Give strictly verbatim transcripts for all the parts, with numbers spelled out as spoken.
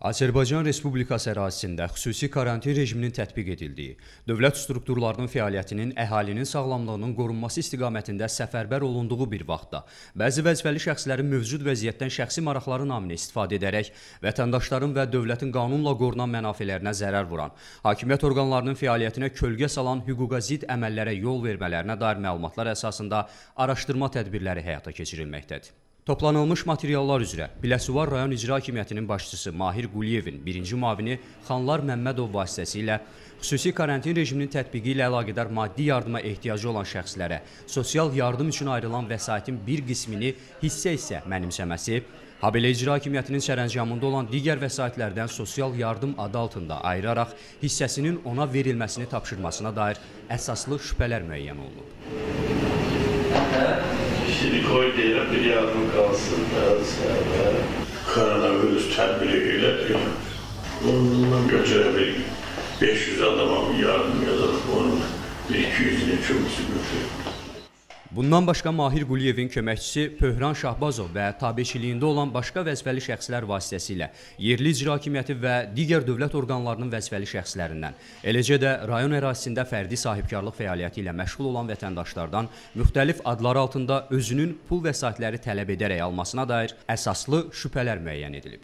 Azərbaycan Respublikası ərazisində xüsusi karantin rejiminin tətbiq edildiyi, dövlət strukturlarının fəaliyyətinin əhalinin sağlamlığının qorunması istiqamətində səfərbər olunduğu bir vaxtda, bəzi vəzifəli şəxslərin mövcud vəziyyətdən şəxsi maraqları naminə istifadə edərək, vətəndaşların və dövlətin qanunla qorunan mənafələrinə zərər vuran, hakimiyyət orqanlarının fəaliyyətinə kölgə salan hüquqa zidd əməllərə yol vermələrinə dair məlumatlar əsasında araşdırma tədbirləri həyata keçirilməkdədir. Toplanılmış materiallar üzrə Biləsuvar rayon icra hakimiyyətinin başçısı Mahir Quliyevin birinci müavini Xanlar Məmmədov vasitəsilə xüsusi karantin rejiminin tətbiqi ilə əlaqədar maddi yardıma ehtiyacı olan şəxslərə sosial yardım üçün ayrılan vəsaitin bir qismini hissə-hissə mənimsəməsi, habelə icra hakimiyyətinin sərəncamında olan digər vəsaitlərdən sosial yardım adı altında ayıraraq hissəsinin ona verilməsini tapşırmasına dair əsaslı şübhələr müəyyən olunub. Şimdi koy deyirəm, bir yardım qalsın da, səhərə. Koronavirüs tədbiri elədir. Ondan götürə bir beş yüz adama yardım yazarıq, onun bir iki yüzünü çoxusu götürür. Bundan başqa Mahir Quliyevin köməkçisi Pöhran Şahbazov və tabeçiliyində olan başqa vəzifəli şəxslər vasitəsilə yerli icra hakimiyyəti və digər dövlət orqanlarının vəzifəli şəxslərindən, eləcə də rayon ərazisində fərdi sahibkarlıq fəaliyyəti ilə məşğul olan vətəndaşlardan müxtəlif adlar altında özünün pul vəsaitləri tələb edərək almasına dair əsaslı şübhələr müəyyən edilib.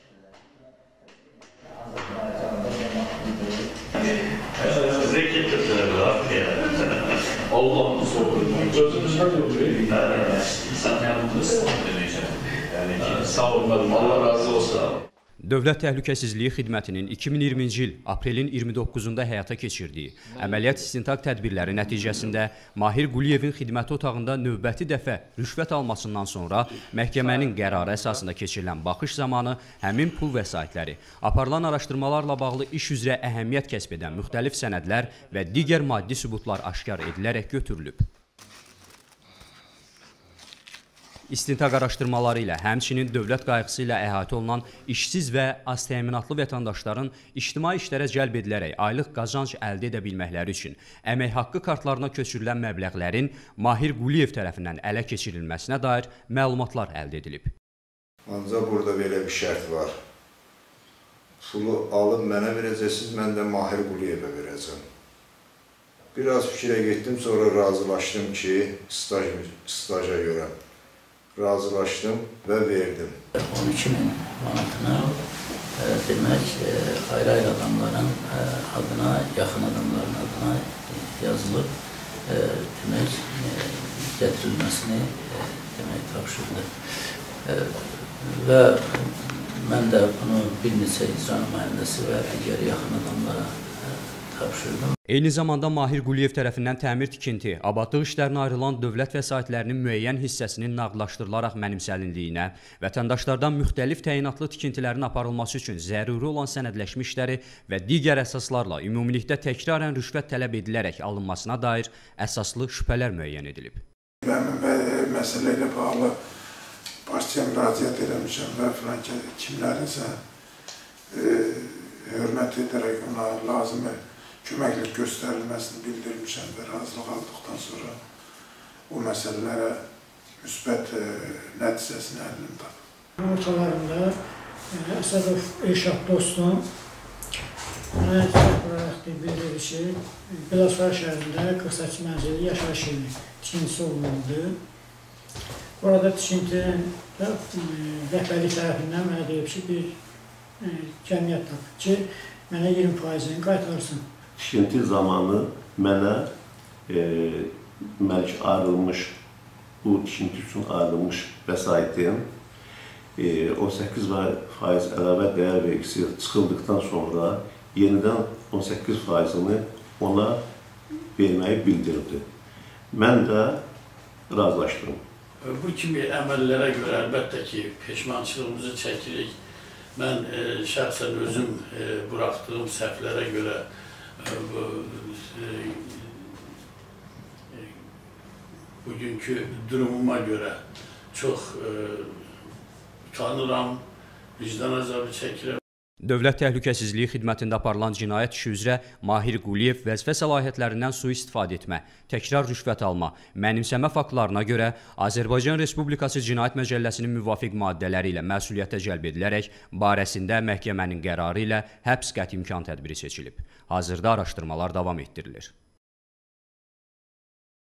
Allah'ın sorduğunu gözümüzden görüyoruz. İnsan yanında istəyəcək. Yəni ki, sağ olmadım, Allah razı olsun. Dövlət Təhlükəsizliyi Xidmətinin iki min iyirminci il aprelin iyirmi doqquzunda həyata keçirdiyi əməliyyat istintaq tədbirləri nəticəsində Mahir Quliyevin xidməti otağında növbəti dəfə rüşvət almasından sonra məhkəmənin qərarı əsasında keçirilən baxış zamanı həmin pul vəsaitləri, aparılan araşdırmalarla bağlı iş üzrə əhəmiyyət kəsb edən müxtəlif sənədlər və digər maddi sübutlar aşkar edilərək götürülüb. İstintaq araşdırmaları ilə həmçinin dövlət qayğısı ilə əhatə olunan işsiz və az təminatlı vətəndaşların ictimai işlərə cəlb edilərək aylıq qazanc əldə edə bilməkləri üçün əmək haqqı kartlarına köçürülən məbləğlərin Mahir Quliyev tərəfindən ələ keçirilməsinə dair məlumatlar əldə edilib. Ancaq burada belə bir şərt var. Pulu alıb mənə verəcəksiniz, mən də Mahir Quliyevə verəcəm. Biraz fikrə getdim, sonra razılaşdım ki, staj, staja görə. Razılaşdım və verdim. on iki min manatına demək, ayrı-ayrı adamların adına, yaxın adamların adına yazılıb, demək, gətirilməsini demək, tapşırdı. Və mən də bunu bir neçə icra nümayəndəsi və digər yaxın adamlara tapşırdım. Eyni zamanda Mahir Quliyev tərəfindən təmir tikinti, abadlıq işlərinə ayrılan dövlət vəsaitlərinin müəyyən hissəsinin nağdlaşdırılaraq mənimsəlindiyinə, vətəndaşlardan müxtəlif təyinatlı tikintilərin aparılması üçün zəruri olan sənədləşmə işləri və digər əsaslarla ümumilikdə təkrarən rüşvət tələb edilərək alınmasına dair əsaslı şübhələr müəyyən edilib. Mən məsələ ilə bağlı başçıya müraciət eləmişəm və filan kimlərinsə hörmət edərək ona lazımı köməklik göstərilməsini bildirmişəm və razılıq aldıqdan sonra o məsələlərə müsbət nəticəsini əlini tapıb. Ortalarında Əsədov Elşad dostum mənə cəhət olaraq bildirir ki, Biləsuvar şəhərində qırx səkkiz mənzilli yaşayış evi tikintisi olundu. Orada tikintinin rəhbərlik tərəfindən mənə deyib ki, bir cəmiyyət tapıb ki, mənə iyirmi faizini qaytarsın. Tikinti zamanı mənə e, məlk ayrılmış, bu tikinti üçün ayrılmış vəsaitin e, on səkkiz faiz əlavə dəyər vergisi çıxıldıqdan sonra yenidən on səkkiz faizini ona verməyi bildirdi. Mən də razılaşdım. Bu kimi əməllərə görə əlbəttə ki, peşmançılığımızı çəkirik. Mən e, şəxsən özüm e, buraxdığım səhvlərə görə bu, e, e, bugünkü durumuma görə çox e, utanıram, vicdan azabı çəkirəm. Dövlət Təhlükəsizliyi Xidmətində aparılan cinayət işi üzrə Mahir Quliyev vəzifə səlahiyyətlərindən sui-istifadə etmə, təkrar rüşvət alma, mənimsəmə faktlarına görə Azərbaycan Respublikası Cinayət Məcəlləsinin müvafiq maddələri ilə məsuliyyətə cəlb edilərək barəsində məhkəmənin qərarı ilə həbs qəti imkan tədbiri seçilib. Hazırda araşdırmalar davam etdirilir.